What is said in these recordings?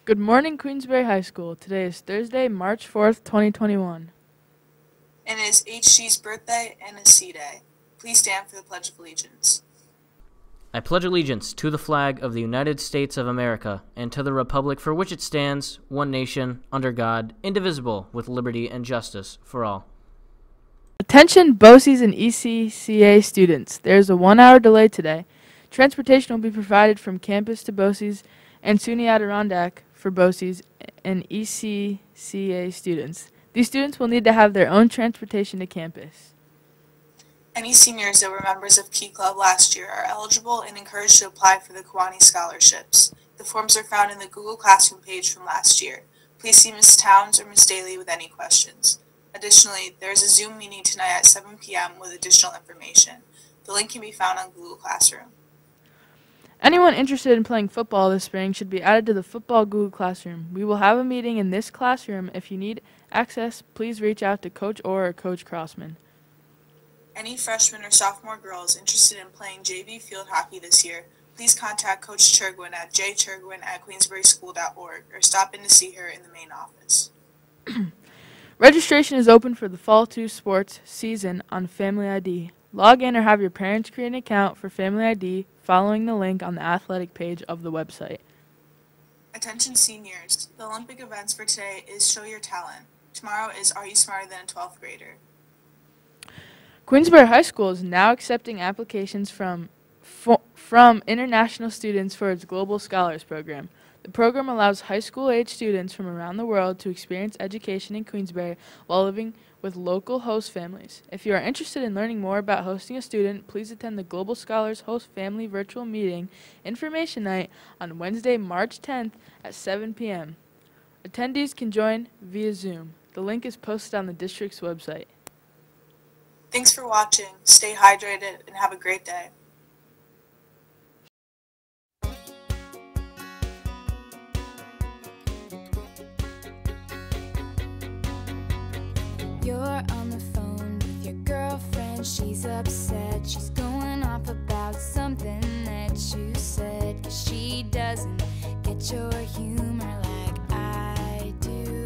Good morning, Queensbury High School. Today is Thursday, March 4th, 2021. And it is HG's birthday and his C Day. Please stand for the Pledge of Allegiance. I pledge allegiance to the flag of the United States of America and to the republic for which it stands, one nation, under God, indivisible, with liberty and justice for all. Attention BOCES and ECCA students. There is a 1-hour delay today. Transportation will be provided from campus to BOCES and SUNY Adirondack for BOCES and ECCA students. These students will need to have their own transportation to campus. Any seniors that were members of Key Club last year are eligible and encouraged to apply for the Kiwanee scholarships. The forms are found in the Google Classroom page from last year. Please see Ms. Towns or Ms. Daly with any questions. Additionally, there is a Zoom meeting tonight at 7 p.m. with additional information. The link can be found on Google Classroom. Anyone interested in playing football this spring should be added to the football Google Classroom. We will have a meeting in this classroom. If you need access, please reach out to Coach Orr or Coach Crossman. Any freshman or sophomore girls interested in playing JV field hockey this year, please contact Coach Chergwin at jchergwin@queensburyschool.org or stop in to see her in the main office. Registration is open for the Fall 2 sports season on Family ID. Log in or have your parents create an account for Family ID following the link on the athletic page of the website. Attention seniors, the Olympic events for today is Show Your Talent. Tomorrow is Are You Smarter Than a 12th Grader? Queensbury High School is now accepting applications from international students for its Global Scholars Program. The program allows high school-age students from around the world to experience education in Queensbury while living with local host families. If you are interested in learning more about hosting a student, please attend the Global Scholars Host Family Virtual Meeting Information Night on Wednesday, March 10th at 7 p.m. Attendees can join via Zoom. The link is posted on the district's website. Thanks for watching. Stay hydrated and have a great day. You're on the phone with your girlfriend, she's upset. She's going off about something that you said, 'cause she doesn't get your humor like I do.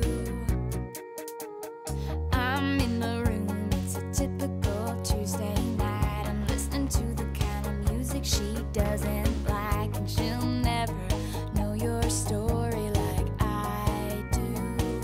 I'm in the room, it's a typical Tuesday night. I'm listening to the kind of music she doesn't like, and she'll never know your story like I do.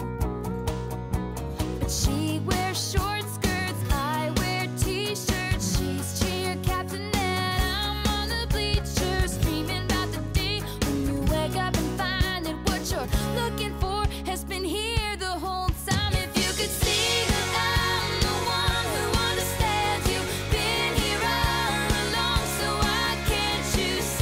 But she wears short skirts, I wear t-shirts. She's cheer captain and I'm on the bleachers, dreaming about the day when you wake up and find that what you're looking for has been here the whole time. If you could see that I'm the one who understands, you've been here all along, so why can't you see?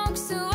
walks away.